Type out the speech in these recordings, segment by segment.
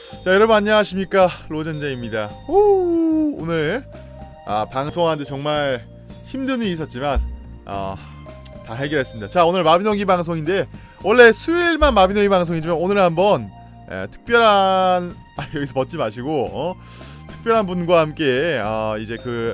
자, 여러분 안녕하십니까, 로젠제입니다. 오늘 방송하는데 정말 힘든 일이 있었지만 다 해결했습니다. 자, 오늘 마비노기 방송인데 원래 수요일만 마비노기 방송이지만 오늘은 한번 특별한 여기서 벗지 마시고 특별한 분과 함께 이제 그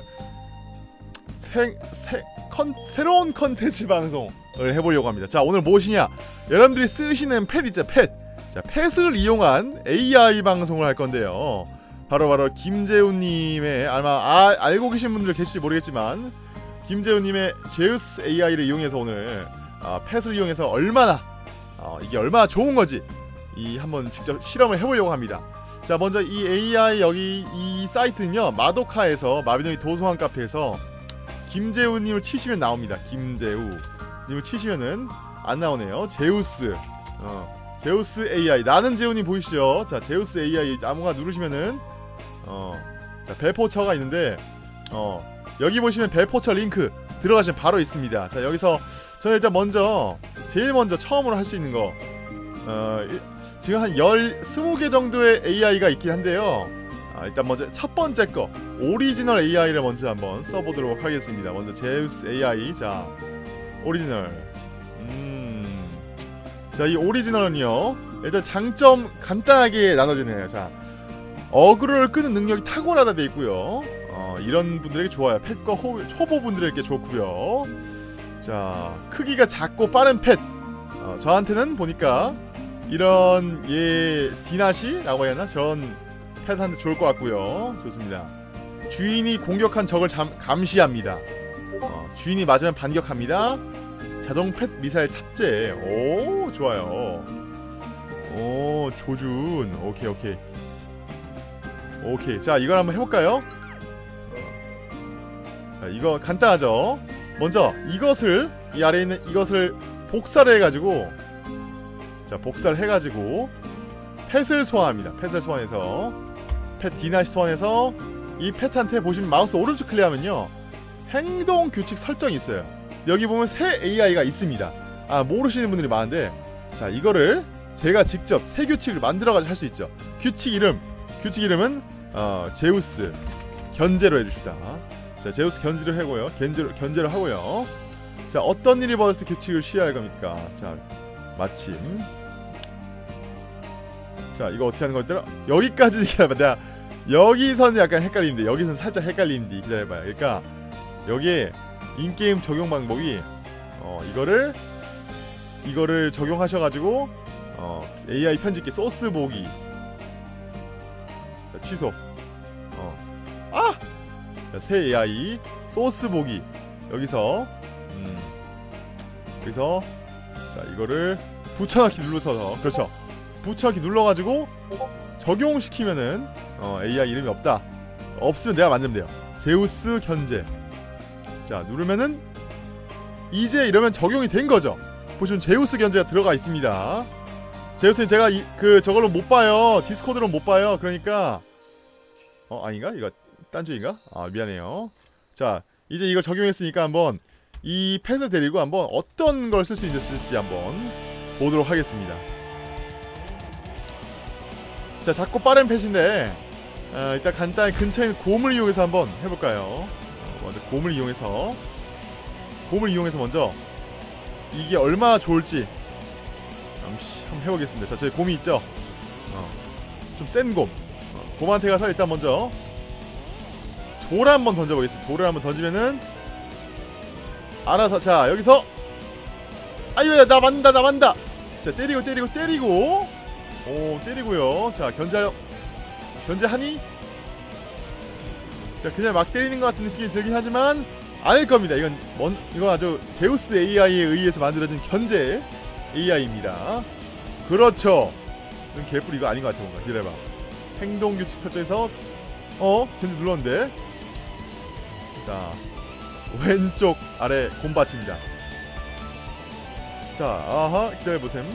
새로운 컨텐츠 방송을 해보려고 합니다. 자, 오늘 무엇이냐, 여러분들이 쓰시는 펫 있죠, 펫. 자, 펫을 이용한 AI 방송을 할 건데요. 바로 김재훈님의, 아마 알고 계신 분들 계실지 모르겠지만 김재훈님의 제우스 AI를 이용해서 오늘 펫을 이용해서 얼마나 이게 얼마나 좋은 거지 한번 직접 실험을 해보려고 합니다. 자, 먼저 이 AI 여기 이 사이트는요, 마도카에서 마비노기 도서관 카페에서 김재훈님을 치시면 나옵니다. 김재훈님을 치시면은 안 나오네요. 제우스 제우스 AI, 나는 재훈님 보이시죠? 자, 제우스 AI 아무거나 누르시면은 자, 배포처가 있는데 여기 보시면 배포처 링크 들어가시면 바로 있습니다. 자, 여기서 저는 일단 제일 먼저 처음으로 할 수 있는 거 지금 한 20개 정도의 AI가 있긴 한데요. 일단 먼저 첫 번째 거 오리지널 AI를 먼저 한번 써보도록 하겠습니다. 먼저 제우스 AI, 자, 오리지널. 자, 이 오리지널은요, 일단 장점 간단하게 나눠지네요. 자, 어그로를 끄는 능력이 탁월하다 돼 있고요. 이런 분들에게 좋아요. 펫과 초보분들에게 좋고요. 자, 크기가 작고 빠른 펫. 저한테는 보니까 이런 디나시라고 해야 하나, 저런 펫한테 좋을 것 같고요. 좋습니다. 주인이 공격한 적을 감시합니다. 주인이 맞으면 반격합니다. 자동 펫 미사일 탑재. 오, 좋아요. 오, 조준. 오케이. 자, 이걸 한번 해볼까요? 자, 이거 간단하죠? 먼저 이것을, 이 아래에 있는 이것을 복사를 해가지고, 자, 복사를 해가지고 펫을 소환합니다. 펫을 소환해서 펫 디나시 소환해서 이 펫한테 보시면 마우스 오른쪽 클릭하면요, 행동 규칙 설정이 있어요. 여기 보면 새 AI가 있습니다. 모르시는 분들이 많은데, 자, 이거를 제가 직접 새 규칙을 만들어가지고 할 수 있죠. 규칙 이름은 제우스 견제로 해줍시다. 자, 제우스 견제를 하고요. 견제를 하고요. 자, 어떤 일이 벌어서 규칙을 시행할 겁니까? 자, 마침. 자, 이거 어떻게 하는 거였더라? 여기까지 기다려봐. 내가 여기서는 약간 헷갈리는데 여기서는 살짝 헷갈리는데 기다려봐요. 그러니까 여기에 인게임 적용 방법이 이거를 적용하셔가지고 AI 편집기 소스 보기. 자, 취소. 자, 새 AI 소스 보기. 여기서 자, 이거를 붙여넣기 눌러서, 그렇죠, 붙여넣기 눌러가지고 적용시키면은 AI 이름이 없으면 내가 만들면 돼요. 제우스 견제. 자, 누르면은 이제 이러면 적용이 된 거죠. 보시면 제우스 견제가 들어가 있습니다. 제우스는 제가 저걸로 못 봐요. 디스코드로 못 봐요. 그러니까 아닌가? 이거 딴쪽인가? 미안해요. 자, 이제 이걸 적용했으니까 한번 이 펫을 데리고 한번 어떤 걸 쓸 수 있을지 한번 보도록 하겠습니다. 자, 작고 빠른 펫인데 일단 간단히 근처에 있는 곰을 이용해서 한번 해볼까요? 먼저 곰을 이용해서 먼저 이게 얼마나 좋을지 한번 해보겠습니다. 자, 저희 곰이 있죠? 좀 센 곰. 곰한테 가서 일단 먼저 돌을 한번 던져보겠습니다. 돌을 한번 던지면은 알아서, 자, 여기서 아유야, 나 맞는다. 자, 때리고 오, 때리고요. 자, 견제하니? 자, 그냥 막 때리는 것 같은 느낌이 들긴 하지만 아닐 겁니다. 이건 아주 제우스 AI에 의해서 만들어진 견제 AI입니다. 그렇죠. 이건 개뿔 이거 아닌 것 같아. 뭔가 기다려봐. 행동 규칙 설정해서 견제 눌렀는데, 자, 왼쪽 아래 곰받칩니다. 자, 기다려보셈.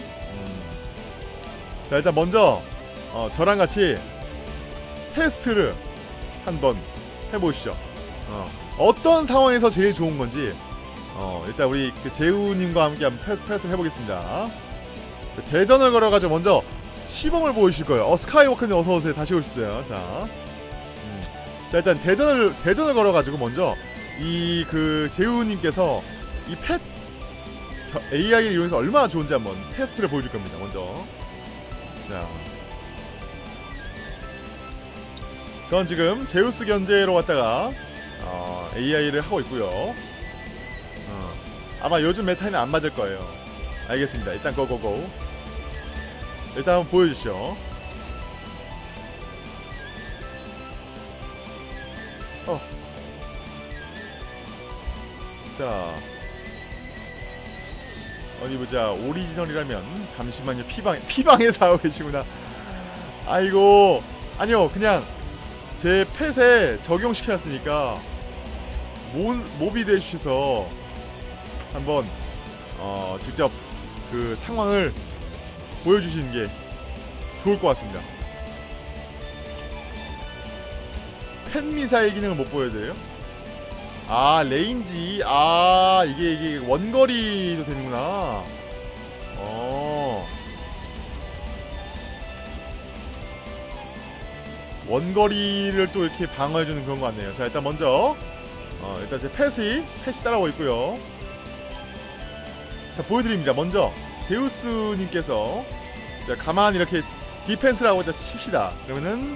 자, 일단 먼저 저랑 같이 테스트를 한번 해보시죠. 어떤 상황에서 제일 좋은 건지 일단 우리 제우님과 함께 한번 테스트를 해보겠습니다. 자, 대전을 걸어가지고 먼저 시범을 보여주실 거예요. 스카이워크님 어서오세요. 다시 오셨어요. 자, 자 일단 대전을 걸어가지고 먼저 이 그 재우님께서 이 펫 AI를 이용해서 얼마나 좋은지 한번 테스트를 보여줄 겁니다. 먼저 자, 전 지금 제우스 견제로 왔다가 AI를 하고 있고요. 아마 요즘 메타에는 안 맞을 거예요. 알겠습니다. 일단 고고고. 일단 한번 보여주시죠. 자, 어디 보자. 오리지널이라면 잠시만요. 피방에서 하고 계시구나. 아이고, 아니요, 그냥 제 펫에 적용시켜놨으니까 몹이 돼주셔서 한번 직접 그 상황을 보여주시는 게 좋을 것 같습니다. 펫 미사일 기능을 못 보여드려요? 아, 레인지. 아, 이게 원거리도 되는구나. 원거리를 또 이렇게 방어해주는 그런 거 같네요. 자, 일단 먼저 일단 제 펫이 따라오고 있고요. 자, 보여드립니다. 먼저 제우스님께서 자, 가만히 이렇게 디펜스를 하고 칩시다. 그러면은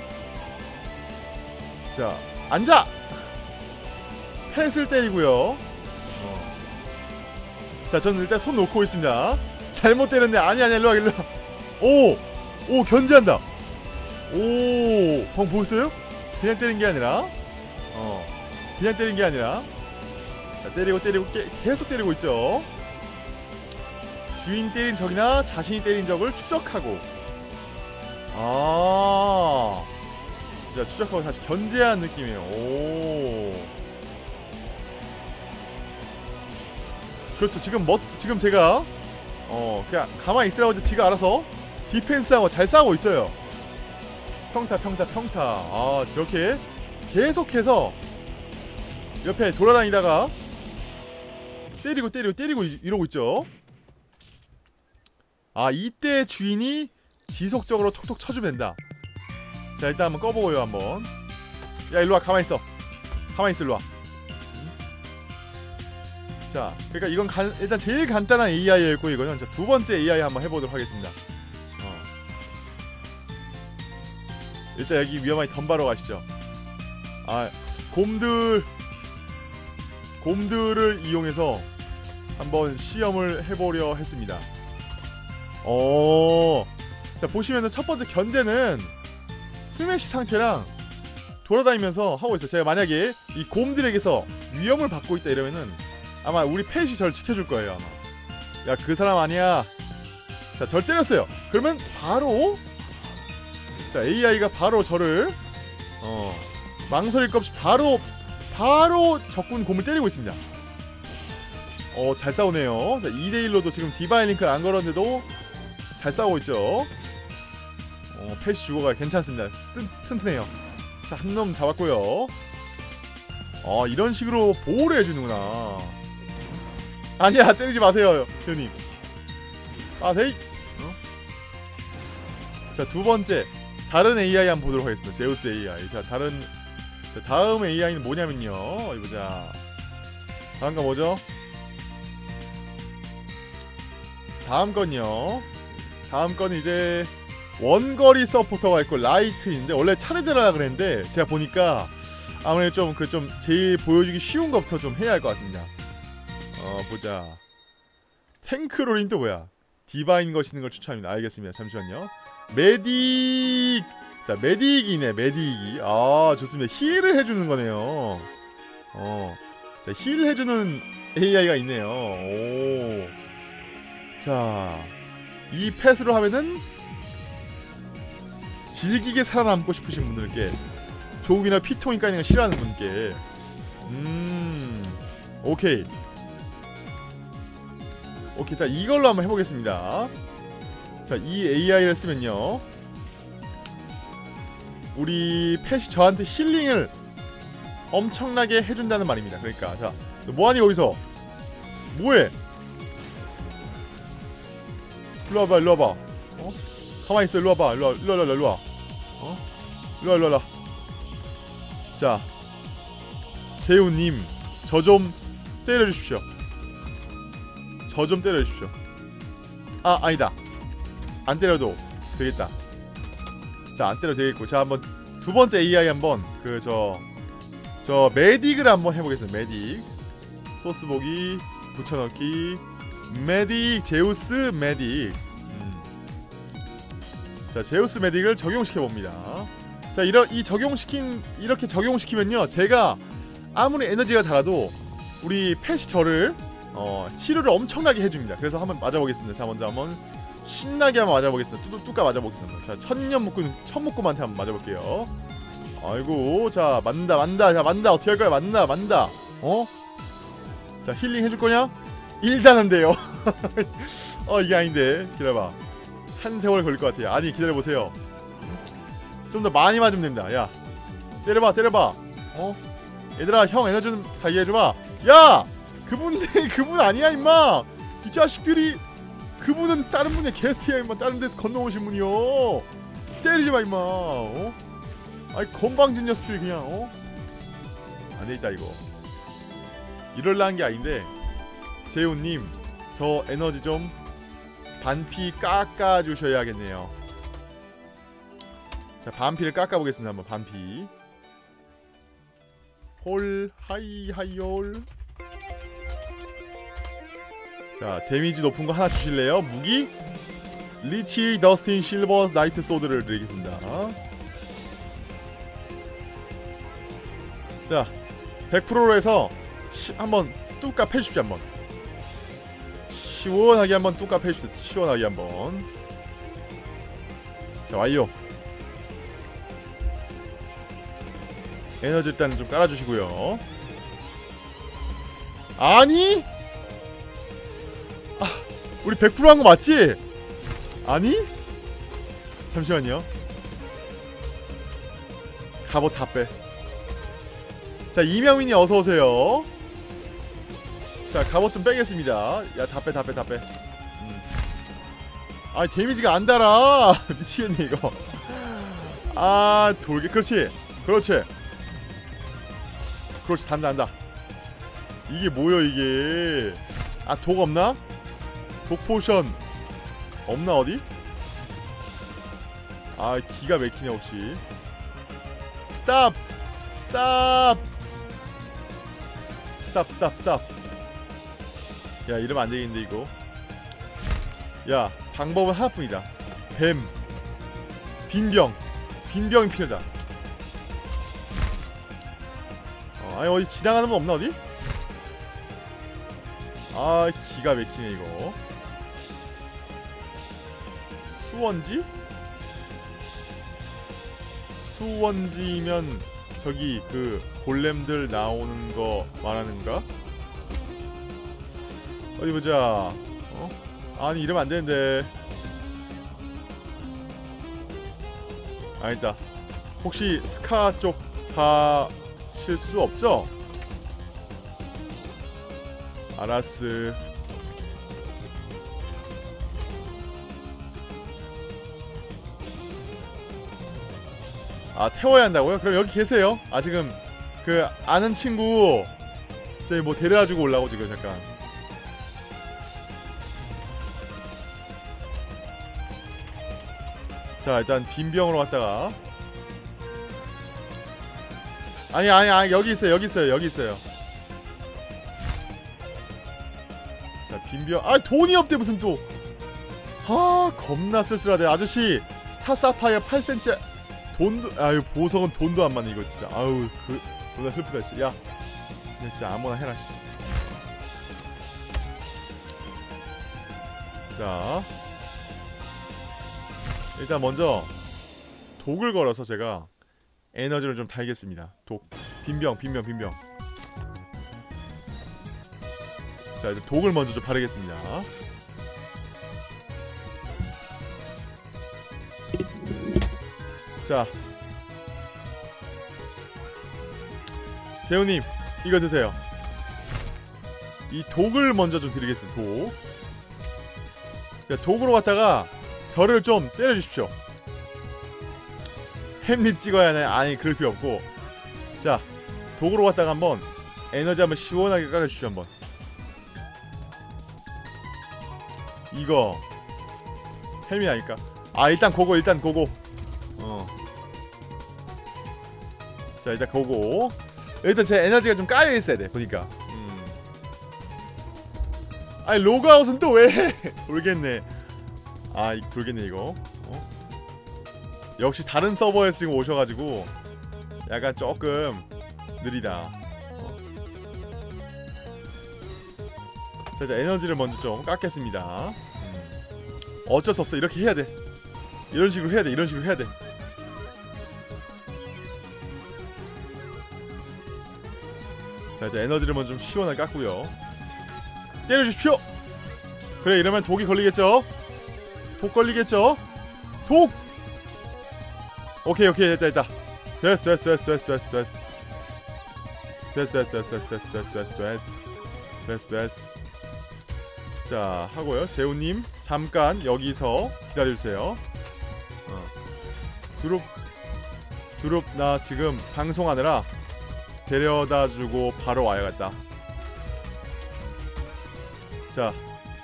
자, 앉아! 펫을 때리고요. 자, 저는 일단 손 놓고 있습니다. 잘못 때렸네. 아니야, 일로와. 오, 견제한다. 오, 방금 보였어요? 그냥 때린 게 아니라 자, 때리고 계속 때리고 있죠. 주인 때린 적이나 자신이 때린 적을 추적하고 진짜 추적하고 다시 견제한 느낌이에요. 오, 그렇죠. 지금 제가 그냥 가만히 있으라고 했는데 지가 알아서 디펜스하고 잘 싸우고 있어요. 평타. 아, 저렇게 계속해서 옆에 돌아다니다가 때리고 이러고 있죠. 아, 이때 주인이 지속적으로 톡톡 쳐주면 된다. 자, 일단 한번 꺼보고요. 한번. 야, 일로와. 가만히 있어 일로와. 자, 그러니까 이건 일단 제일 간단한 AI였고, 이거는 자, 두 번째 AI 한번 해보도록 하겠습니다. 일단 여기 위험하게 덤바로 가시죠. 아, 곰들을 이용해서 한번 시험을 해보려 했습니다. 자, 보시면은 첫 번째 견제는 스매시 상태랑 돌아다니면서 하고 있어요. 제가 만약에 이 곰들에게서 위험을 받고 있다 이러면은 아마 우리 펫이 저를 지켜줄 거예요. 아마. 야, 그 사람 아니야. 자, 절 때렸어요. 그러면 바로 자, AI가 바로 저를 망설일 것 없이 바로 적군 곰을 때리고 있습니다. 잘 싸우네요. 자, 2대1로도 지금 디바인 링크를 안 걸었는데도 잘 싸우고 있죠. 펫이 죽어가 괜찮습니다. 튼튼해요. 자, 한 놈 잡았고요. 이런 식으로 보호를 해주는구나. 아니야, 때리지 마세요, 형님. 아세이. 자, 두 번째 다른 AI 한번 보도록 하겠습니다. 제우스 AI. 자, 다음 AI는 뭐냐면요. 어디 보자. 다음 거 뭐죠? 다음 건요. 다음 건 이제 원거리 서포터가 있고 라이트인데, 원래 차례대라 그랬는데 제가 보니까 아무래도 좀 제일 보여주기 쉬운 것부터 좀 해야 할 것 같습니다. 보자. 탱크롤인 또 뭐야? 디바인 것이는 걸 추천합니다. 알겠습니다. 잠시만요. 메딕. 자, 메딕이네. 메딕이. 아, 좋습니다. 힐을 해주는 거네요. 자, 힐 해주는 AI가 있네요. 오. 자, 이 펫으로 하면은 질기게 살아남고 싶으신 분들께, 조금이나 피통이 까이는 걸 싫어하는 분께, 오케이. 자, 이걸로 한번 해보겠습니다. 자, 이 AI를 쓰면요, 우리 펫이 저한테 힐링을 엄청나게 해준다는 말입니다. 그러니까 자, 뭐하니 거기서? 뭐해? 일로 와봐. 가만히 있어. 일로 와봐. 일로 와. 일로 와. 일로 와. 자, 재훈님, 저 좀 때려주십시오. 아니다. 안 때려도 되겠다. 자, 안 때려도 되겠고. 자, 한번 두 번째 AI 한번 저 메딕을 한번 해보겠습니다. 메딕 소스 보기 붙여넣기 메딕 제우스 메딕. 자, 제우스 메딕을 적용시켜 봅니다. 자, 이렇게 적용시키면요, 제가 아무리 에너지가 달아도 우리 펫이 저를 치료를 엄청나게 해줍니다. 그래서 한번 맞아보겠습니다. 자, 먼저 한번 신나게 한번 맞아보겠습니다. 뚜까 맞아보겠습니다. 자, 천묶음한테 한번 맞아볼게요. 아이고, 자, 만다. 자, 만다. 어떻게 할 거야? 만다. 자, 힐링 해줄 거냐? 1단 한대요. 이게 아닌데. 기다려봐. 한 세월 걸릴 것 같아요. 아니, 기다려보세요. 좀 더 많이 맞으면 됩니다. 야, 때려봐. 얘들아, 형 에너지 좀 다이해줘봐. 야! 그분 아니야, 임마! 이 자식들이. 그분은 다른 분의 게스트야, 임마. 다른 데서 건너오신 분이요. 때리지마, 임마. 아이, 건방진 녀석들이 그냥. 안되겠다, 이거. 이럴라는 게 아닌데, 재훈님, 저 에너지 좀 반피 깎아주셔야겠네요. 자, 반피를 깎아보겠습니다. 한번 반피. 홀 하이홀. 자, 데미지 높은 거 하나 주실래요? 무기? 리치 더스틴 실버 나이트 소드를 드리겠습니다. 자, 100%로 해서 한번 뚜까 패주십시오. 한번 시원하게 한번 뚜까 패주십시오. 시원하게 한번. 자, 완료. 에너지 일단 좀 깔아주시고요. 아니? 우리 100% 한 거 맞지? 아니? 잠시만요. 갑옷 다 빼. 자, 이명민이 어서오세요. 자, 갑옷 좀 빼겠습니다. 야, 다 빼. 아, 데미지가 안 달아. 미치겠네 이거. 아, 돌게. 그렇지. 단다. 이게 뭐여 이게. 아, 독 없나? 독 포션 없나 어디? 아, 기가 막히네 혹시. 스탑. 야, 이러면 안 되겠는데 이거. 야, 방법은 하나뿐이다. 뱀. 빈병이 필요하다. 아니, 어디 지나가는 분 없나 어디? 아, 기가 막히네 이거. 수원지면 저기 그 골렘들 나오는 거 말하는가? 어디 보자. 아니, 이러면 안 되는데. 아니다. 혹시 스카 쪽 가실 수 없죠? 알았스. 아, 태워야 한다고요? 그럼 여기 계세요. 아, 지금 그 아는 친구 저희 뭐 데려다주고 올라고 지금 잠깐. 자, 일단 빈병으로 갔다가. 아니, 여기 있어요. 자, 빈병. 아, 돈이 없대 무슨 또. 아, 겁나 쓸쓸하대. 아저씨 스타사파이어 8cm 돈도. 아유, 보석은 돈도 안 맞네 이거 진짜. 아우, 그 존나 슬프다 씨. 야, 진짜 아무나 해라 씨. 자, 일단 먼저 독을 걸어서 제가 에너지를 좀 달겠습니다. 독. 빈병. 자, 이제 독을 먼저 좀 바르겠습니다. 자, 재훈님, 이거 드세요. 이 독을 먼저 좀 드리겠습니다. 독. 자, 독으로 갔다가 저를 좀 때려주십시오. 햄릿 찍어야 하나요? 아니 그럴 필요 없고. 자 도구로 갔다가 한번 에너지 한번 시원하게 깎아주십시오. 한번 이거 햄이 아닐까? 아 일단 고고 자 일단 고고. 일단 제 에너지가 좀 까여있어야 돼 보니까. 아니 로그아웃은 또 왜 해? 돌겠네. 아 돌겠네 이거. 역시 다른 서버에서 지금 오셔가지고 약간 조금 느리다. 자 일단 에너지를 먼저 좀 깎겠습니다. 어쩔 수 없어. 이렇게 해야 돼. 이런 식으로 해야 돼. 이런 식으로 해야 돼. 자 이제 에너지를 먼저 좀 시원하게 깎고요. 때려주십시오. 그래 이러면 독이 걸리겠죠? 독 걸리겠죠? 독! 오케이 됐다. 됐어. 자 하고요. 재훈님 잠깐 여기서 기다려주세요. 두릅 나 지금 방송하느라 데려다주고 바로 와야겠다. 자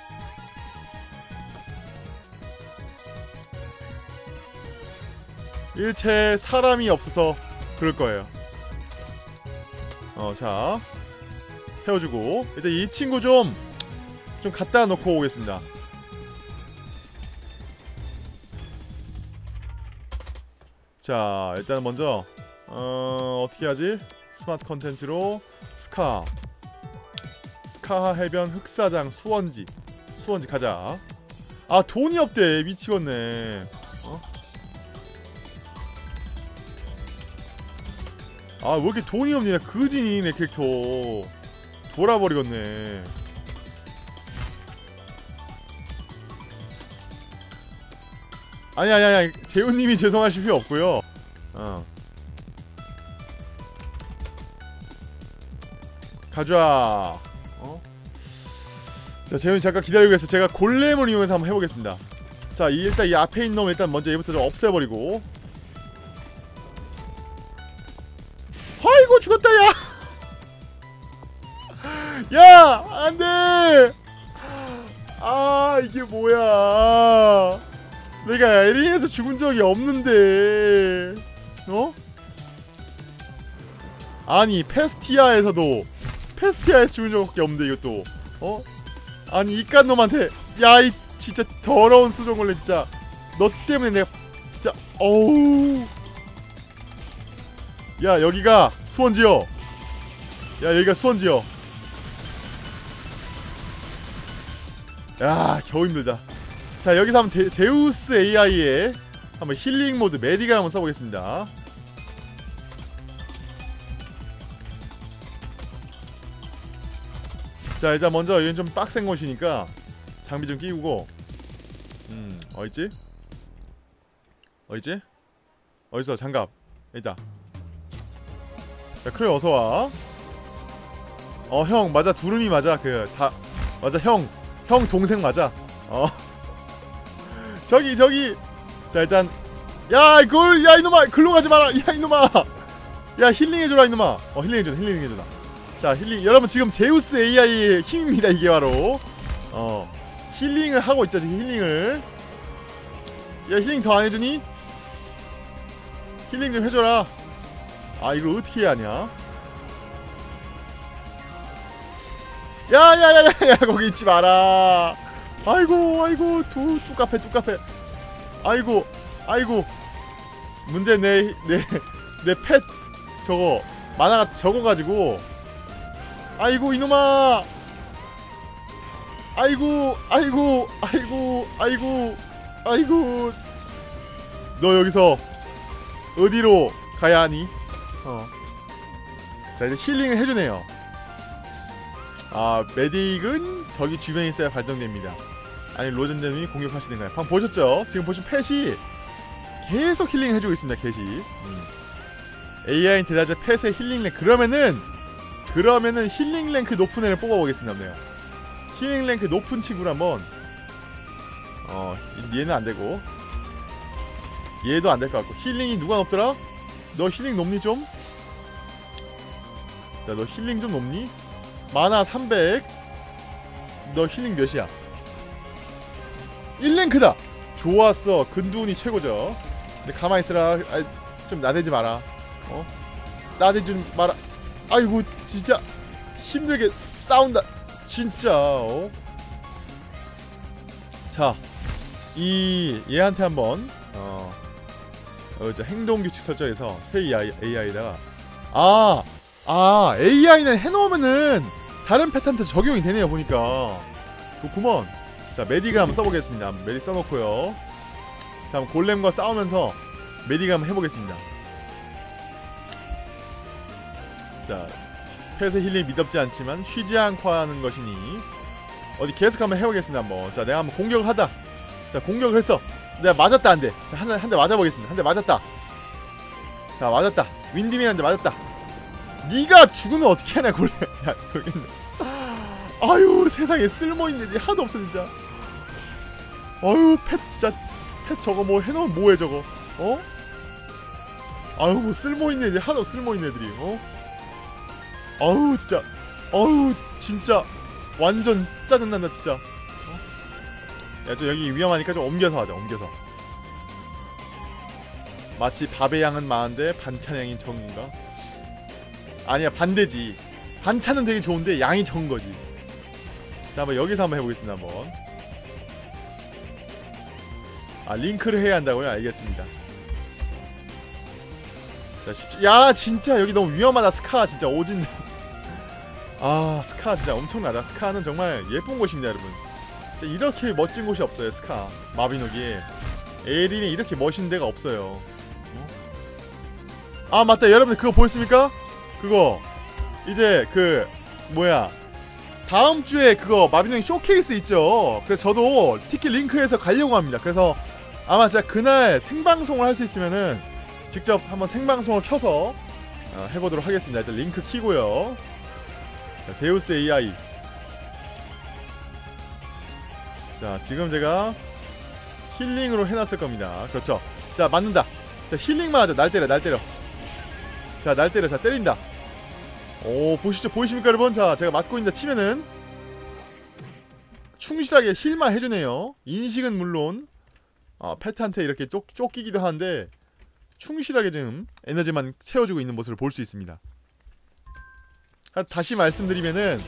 일체 사람이 없어서 그럴 거예요. 자 태워주고 일단 이 친구 좀 갖다 놓고 오겠습니다. 자 일단 먼저 어떻게 하지? 스마트 컨텐츠로 스카 해변 흑사장 수원지 가자. 아 돈이 없대. 미치겠네. 아 왜 이렇게 돈이 없니? 그지니 내 캐릭터 돌아버리겠네. 아니 재훈님이 죄송하실 필요 없고요. 가자. 자 재훈이 잠깐 기다리고 있어. 제가 골렘을 이용해서 한번 해보겠습니다. 자 일단 이 앞에 있는 놈 일단 먼저 얘부터 좀 없애버리고. 아이고 죽었다 야. 야 안돼. 아 이게 뭐야. 내가 에린에서 죽은 적이 없는데. 아니 페스티아에서 죽은 적밖에 없는데 이것도. 아니 이깟 놈한테. 야 이 진짜 더러운 수종걸레 진짜. 너 때문에 내가 진짜 어우. 야 여기가 수원지요. 야 겨우 힘들다. 자 여기서 한번 제우스 AI에 한번 힐링 모드 메디갈 한번 써보겠습니다. 자 일단 먼저 여긴 좀 빡센 곳이니까 장비 좀 끼우고. 어딨지? 어딨어 장갑. 있다. 자 크레 어서와. 형 맞아. 두루미 맞아. 맞아 형 동생 맞아. 저기 자 일단 야 이놈아 글로 가지 마라. 야 이놈아 야 힐링해줘라 이놈아. 힐링해줘라. 자 힐링 여러분 지금 제우스 AI의 힘입니다. 이게 바로 힐링을 하고 있죠. 지금 힐링을. 야 힐링 더 안해주니? 힐링 좀 해줘라. 아 이거 어떻게 해야 하냐. 야야야야야 거기 있지 마라. 아이고 뚜까패. 아이고 문제 내 펫 저거 만화가 적어가지고. 아이고 이놈아. 아이고 너 여기서 어디로 가야 하니? 자 이제 힐링을 해주네요. 아 메딕은 저기 주변에 있어야 발동됩니다. 아니 로젠님이 공격하시는가요? 방금 보셨죠? 지금 보신 펫이 계속 힐링 해주고 있습니다. 캣이. AI 대다제 펫의 힐링 랭크. 그러면은 힐링 랭크 높은 애를 뽑아보겠습니다. 힐링 랭크 높은 친구를 한번 얘는 안되고 얘도 안될 것 같고. 힐링이 누가 높더라? 너 힐링 높니 좀? 야, 너 힐링 좀 높니? 마나 300. 너 힐링 몇이야? 1랭크다! 좋았어. 근두운이 최고죠. 근데 가만히 있으라. 좀 나대지 마라. 나대지 마라. 아이고 진짜 힘들게 싸운다 진짜. 자, 이 얘한테 한번 행동규칙 설정에서 새 AI에다가 AI는 해놓으면은 다른 패턴한테 적용이 되네요. 보니까 좋구먼. 자, 메딕을 한번 써보겠습니다. 메딕 써놓고요. 자, 골렘과 싸우면서 메딕을 한번 해보겠습니다. 자, 펫의 힐링 미덥지 않지만 쉬지 않고 하는 것이니 어디 계속 한번 해보겠습니다. 한번. 자, 내가 한번 공격을 하다. 자, 공격을 했어. 내가 맞았다. 안돼. 자, 한 대 맞아보겠습니다. 한 대 맞았다. 자, 맞았다. 윈디민한테 맞았다. 니가 죽으면 어떻게 하냐 골렘. 야, 모르겠네. 아유, 세상에 쓸모있는 애들이 하나도 없어 진짜. 아유, 펫 진짜. 펫 저거 뭐 해놓으면 뭐해 저거. 아유, 뭐 쓸모있는 애들이 하나도 쓸모있는 애들이. 아유 진짜. 아유 진짜 완전 짜증난다 진짜. 야, 저 여기 위험하니까 좀 옮겨서 하자. 옮겨서. 마치 밥의 양은 많은데 반찬의 양이 적은가? 아니야, 반대지. 반찬은 되게 좋은데 양이 적은거지. 자, 한번 여기서 한번 해보겠습니다. 한번. 링크를 해야 한다고요? 알겠습니다. 자, 야 진짜 여기 너무 위험하다. 스카 진짜 오진. 스카 진짜 엄청나다. 스카는 정말 예쁜 곳입니다 여러분. 진짜 이렇게 멋진 곳이 없어요. 스카 마비노기에 에린이 이렇게 멋있는 데가 없어요. 맞다, 여러분들 그거 보였습니까? 그거 이제 그 뭐야, 다음주에 그거 마비노기 쇼케이스 있죠. 그래서 저도 티켓 링크해서 가려고 합니다. 그래서 아마 진짜 그날 생방송을 할 수 있으면은 직접 한번 생방송을 켜서 해보도록 하겠습니다. 일단 링크 키고요. 자, 제우스 AI. 자, 지금 제가 힐링으로 해놨을 겁니다. 그렇죠. 자, 맞는다. 자, 힐링만 하자. 날 때려, 날 때려. 자, 날 때려. 자, 때린다. 오, 보시죠. 보이십니까 여러분? 자, 제가 맞고 있는다 치면은 충실하게 힐만 해주네요. 인식은 물론 펫한테 이렇게 쫓기기도 하는데 충실하게 지금 에너지만 채워주고 있는 모습을 볼 수 있습니다. 다시 말씀드리면은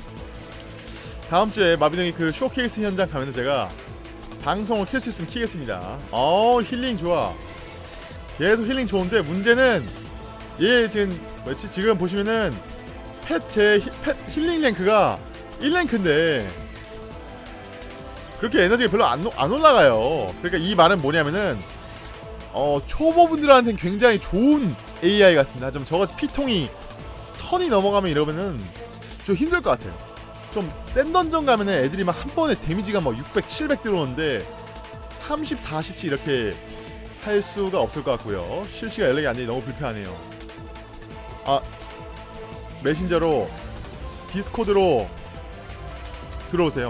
다음주에 마비노기 그 쇼케이스 현장 가면은 제가 방송을 켤 수 있으면 키겠습니다. 힐링 좋아. 계속 힐링 좋은데 문제는 얘 지금 보시면은 펫 힐링 랭크가 1랭크인데 그렇게 에너지가 별로 안 올라가요. 그러니까 이 말은 뭐냐면은 초보분들한테는 굉장히 좋은 AI 같습니다. 좀 저같이 피통이 1000이 넘어가면 이러면은 좀 힘들 것 같아요. 좀 센 던전 가면은 애들이 막 한 번에 데미지가 막 600, 700 들어오는데 30, 40씩 이렇게 할 수가 없을 것 같고요. 실시간 연락이 안 되니 너무 불편하네요. 메신저로 디스코드로 들어오세요.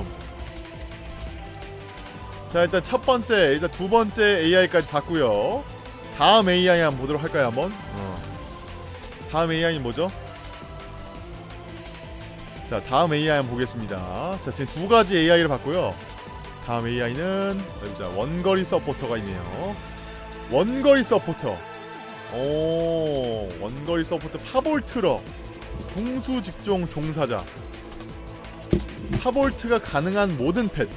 자, 일단 첫 번째, 일단 두 번째 AI까지 봤고요. 다음 AI 한번 보도록 할까요, 한번? 다음 AI는 뭐죠? 자, 다음 AI 한번 보겠습니다. 자, 지금 두 가지 AI를 봤고요. 다음 AI는 자, 원거리 서포터가 있네요. 원거리 서포터. 오, 원거리 서포터 파볼트러. 궁수 직종 종사자. 파볼트가 가능한 모든 펫.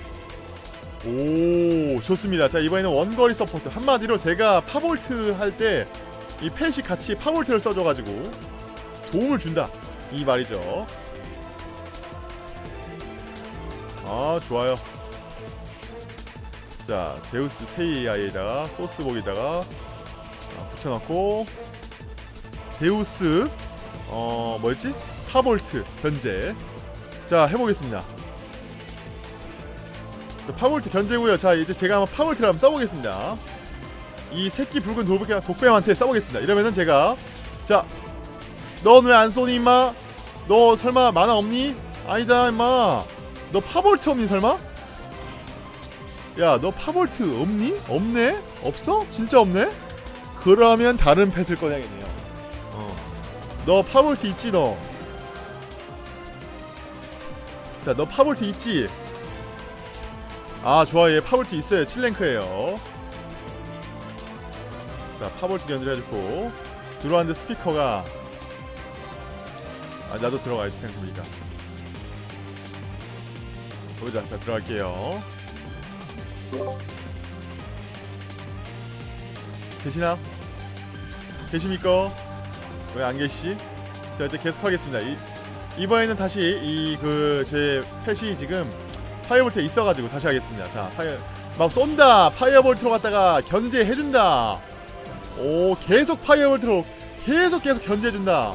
오, 좋습니다. 자, 이번에는 원거리 서포트. 한마디로 제가 파볼트 할 때 이 펫이 같이 파볼트를 써줘가지고 도움을 준다, 이 말이죠. 좋아요. 자, 제우스 세이아에다가 소스복에다가 붙여놓고 제우스 뭐였지? 파볼트 견제. 자, 해보겠습니다. 자, 파볼트 견제고요. 자, 이제 제가 한번 파볼트를 한번 써보겠습니다. 이 새끼 붉은 독뱀한테 써보겠습니다. 이러면은 제가 자, 넌 왜 안 쏘니 임마? 너 설마 만화 없니? 아니다 임마. 너 파볼트 없니 설마? 야, 너 파볼트 없니? 없네? 없어? 진짜 없네? 그러면 다른 펫을 꺼내야겠네요. 너 파볼트 있지 너? 자, 너 파볼트 있지? 아, 좋아. 얘 파볼트 있어요. 7랭크에요. 자, 파볼트 연결해주고 들어왔는데 스피커가 아, 나도 들어가야지 생각해보니까. 보자. 자, 들어갈게요. 계시나? 계십니까? 왜 안 계시지? 자, 이제 계속 하겠습니다. 이번에는 다시 제 펫이 지금 파이어볼트에 있어가지고 다시 하겠습니다. 자, 막 쏜다. 파이어볼트로 갔다가 견제해준다. 오, 계속 파이어볼트로 계속 견제해준다.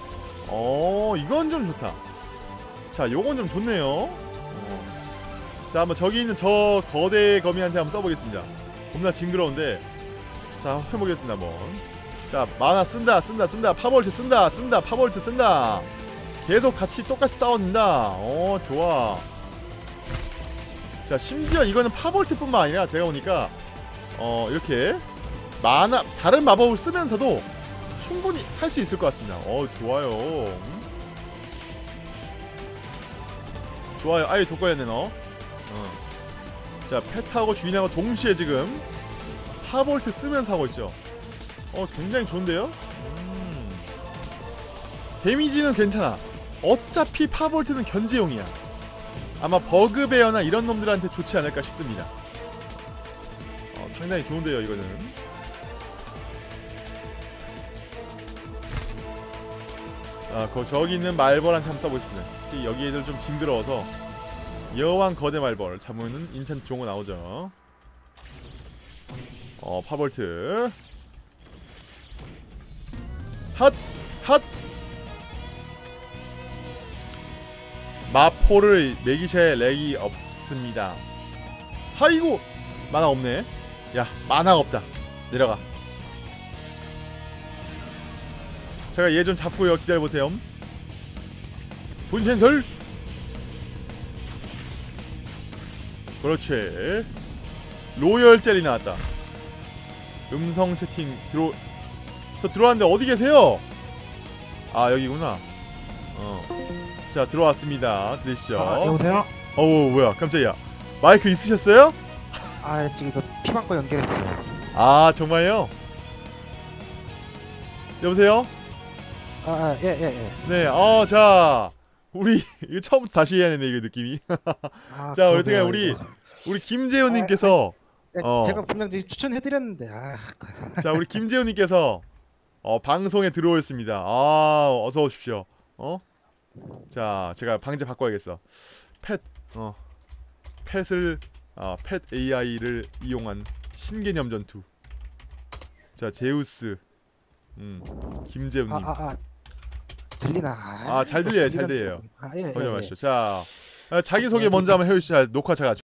이건 좀 좋다. 자, 요건 좀 좋네요. 자, 한번 저기 있는 저 거대 거미한테 한번 써보겠습니다. 겁나 징그러운데. 자, 해보겠습니다 한번. 자, 마나 쓴다. 파볼트 쓴다. 파볼트 쓴다. 계속 같이 똑같이 싸워준다. 좋아. 자, 심지어 이거는 파볼트뿐만 아니라 제가 보니까 이렇게 다른 마법을 쓰면서도 충분히 할 수 있을 것 같습니다. 좋아요. 좋아요. 아예 돋궈야네 너. 자, 펫하고 주인하고 동시에 지금 파볼트 쓰면서 하고 있죠. 굉장히 좋은데요? 데미지는 괜찮아. 어차피 파볼트는 견제용이야. 아마 버그베어나 이런 놈들한테 좋지 않을까 싶습니다. 상당히 좋은데요 이거는. 저기 있는 말벌한테 한번 써보겠습니다. 여기 애들 좀 징그러워서 여왕 거대 말벌 잡으면은 인챈트 좋은 거 나오죠. 파볼트 핫! 마포를 매기셔야 렉이 없습니다. 아이고! 만화 없네. 야, 만화가 없다. 내려가. 제가 얘 좀 잡고요. 기다려보세요. 분신설! 그렇지. 로열 젤리 나왔다. 음성 채팅 저 들어왔는데 어디 계세요? 아, 여기구나. 자, 들어왔습니다. 들으시죠? 여보세요? 어우, 뭐야, 깜짝이야. 마이크 있으셨어요? 지금 이거 피방과 연결했어요. 아, 정말요? 여보세요? 예. 네, 자, 우리 이거 처음부터 다시 해야 되네, 이거 느낌이. 자, 어떻게 우리 김재훈님께서 제가 분명히 추천해드렸는데 자, 우리 김재훈님께서 방송에 들어오셨습니다. 어서 오십시오. 자, 제가 방제 바꿔야겠어. 펫을 펫 AI를 이용한 신개념 전투. 자, 제우스, 김재훈님. 들리나? 잘 들려요. 예. 걱정 마시죠. 자, 자기 소개 먼저 한번 해주시죠. 녹화 제가